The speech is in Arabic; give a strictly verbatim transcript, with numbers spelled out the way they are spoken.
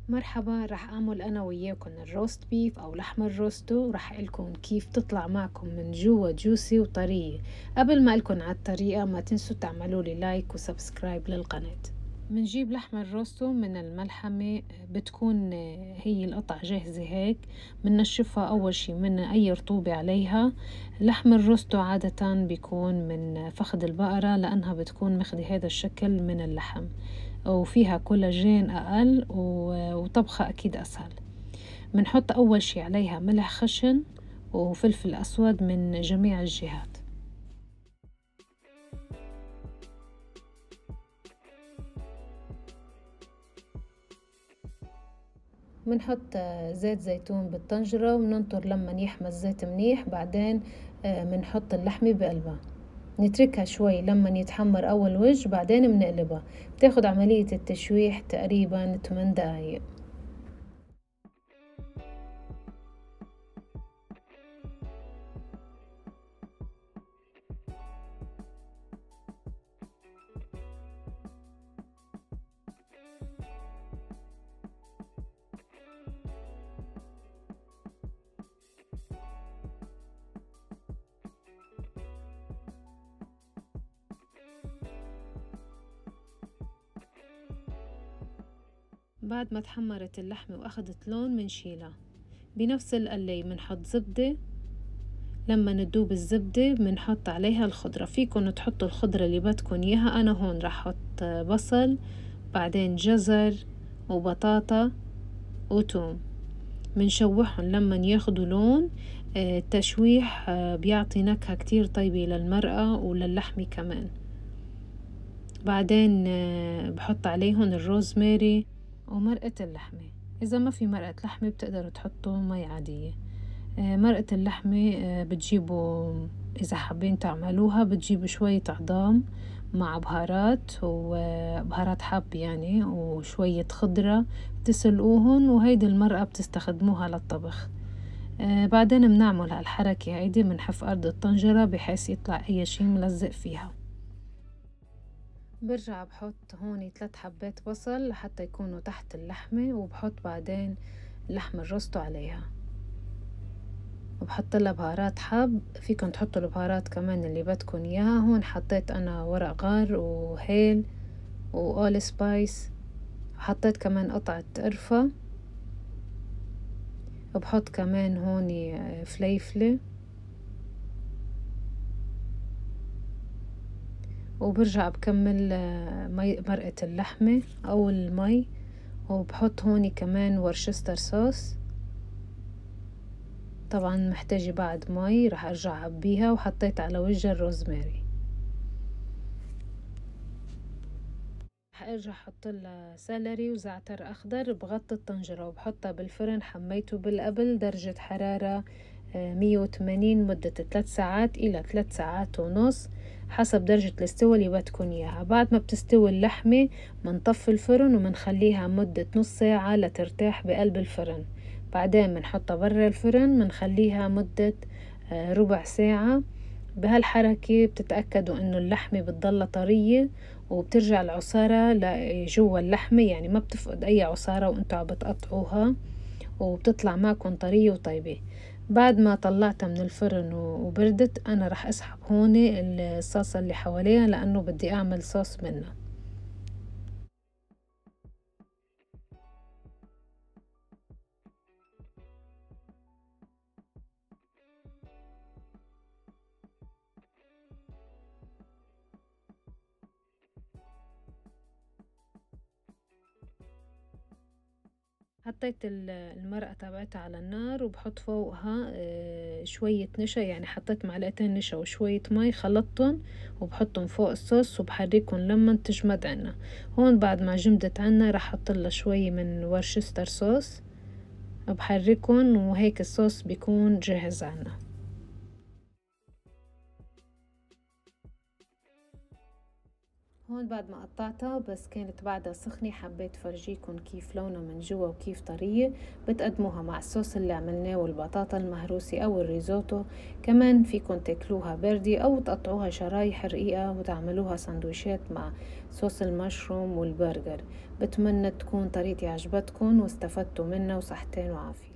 مرحبا، رح أعمل أنا وياكم الروست بيف أو لحم الروستو. رح أقلكن كيف تطلع معكم من جوا جوسي وطرية. قبل ما أقلكن على الطريقة ما تنسوا تعملوا لي لايك وسبسكرايب للقناة. منجيب لحم الروستو من الملحمة، بتكون هي القطع جاهزة هيك. مننشفها أول شي من أي رطوبة عليها. لحم الروستو عادة بيكون من فخذ البقرة لأنها بتكون مخدي هذا الشكل من اللحم، وفيها كولاجين أقل وطبخة أكيد أسهل. بنحط أول شي عليها ملح خشن وفلفل أسود من جميع الجهات. بنحط زيت زيتون بالطنجرة وبننطر لما يحمى الزيت منيح. بعدين بنحط اللحمة بقلبها، نتركها شوي لما يتحمر أول وجه، بعدين بنقلبها. بتاخد عملية التشويح تقريبا ثماني دقايق. بعد ما تحمرت اللحمة وأخدت لون منشيلها. بنفس القلي بنحط زبدة. لما ندوب الزبدة بنحط عليها الخضرة، فيكن تحطوا الخضرة اللي بدكن اياها. انا هون راح احط بصل، بعدين جزر وبطاطا وتوم. بنشوحهم لما ياخدوا لون. التشويح بيعطي نكهة كتير طيبة للمرقة وللحمة كمان. بعدين بحط عليهم الروزماري ومرقة اللحمة. اذا ما في مرقة لحمة بتقدروا تحطوا مي عادية. مرقة اللحمة بتجيبوا إذا حابين تعملوها بتجيبوا شوية عظام مع بهارات وبهارات حب يعني وشوية خضرة، بتسلقوهن وهيدي المرقة بتستخدموها للطبخ. بعدين بنعمل هالحركة هيدي، بنحف أرض الطنجرة بحيث يطلع أي شي ملزق فيها. برجع بحط هون ثلاث حبات بصل لحتى يكونوا تحت اللحمة، وبحط بعدين اللحم الروستو عليها وبحط لها بهارات حب. فيكن تحطوا البهارات كمان اللي بدكن اياها. هون حطيت انا ورق غار وهيل واول سبايس، حطيت كمان قطعة قرفة، وبحط كمان هون فليفلة، وبرجع بكمل مي مرقة اللحمة او المي، وبحط هون كمان ورشستر صوص. طبعا محتاجة بعد مي راح ارجع اعبيها، وحطيت على وجه الروزماري. رح ارجع احط لها سلري وزعتر اخضر. بغطي الطنجرة وبحطها بالفرن. حميته بالقبل درجة حرارة مية وثمانين مدة ثلاث ساعات الى ثلاث ساعات ونص حسب درجة الاستوى اللي بدكن اياها. بعد ما بتستوي اللحمة منطفي الفرن ومنخليها مدة نص ساعة لترتاح بقلب الفرن. بعدين منحطها برا الفرن منخليها مدة ربع ساعة. بهالحركة بتتأكدوا انه اللحمة بتضل طرية وبترجع العصارة لجوا اللحمة، يعني ما بتفقد اي عصارة وانتوا عم بتقطعوها، وبتطلع معكم طرية وطيبة. بعد ما طلعتها من الفرن وبردت انا رح اسحب هون الصلصة اللي حواليها لانه بدي اعمل صوص منها. حطيت المرقة تبعتها على النار وبحط فوقها شوية نشا، يعني حطيت معلقتين نشا وشوية مي خلطتهم وبحطهم فوق الصوص وبحركهم لما تجمد عنا. هون بعد ما جمدت عنا رح احطلها شوي من ورشستر صوص بحركهم، وهيك الصوص بيكون جاهز عنا. هون بعد ما قطعتها بس كانت بعدها سخنة، حبيت فرجيكم كيف لونها من جوا وكيف طرية. بتقدموها مع الصوص اللي عملناه والبطاطا المهروسة أو الريزوتو. كمان فيكن تاكلوها باردة أو تقطعوها شرايح رقيقة وتعملوها سندويشات مع صوص المشروم والبرجر. بتمنى تكون طريقتي عجبتكن واستفدتوا منها، وصحتين وعافية.